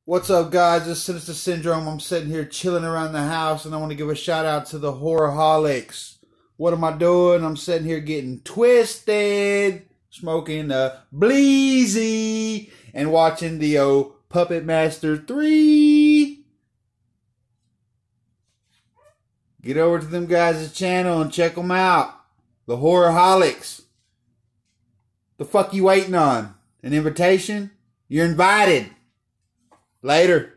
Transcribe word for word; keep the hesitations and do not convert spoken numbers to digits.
What's up, guys? This is Sinister Syndrome. I'm sitting here chilling around the house, and I want to give a shout out to the Horrorholics. What am I doing? I'm sitting here getting twisted, smoking a bleezy, and watching the old Puppet Master three. Get over to them guys' channel and check them out. The Horrorholics. The fuck you waiting on? An invitation? You're invited. Later.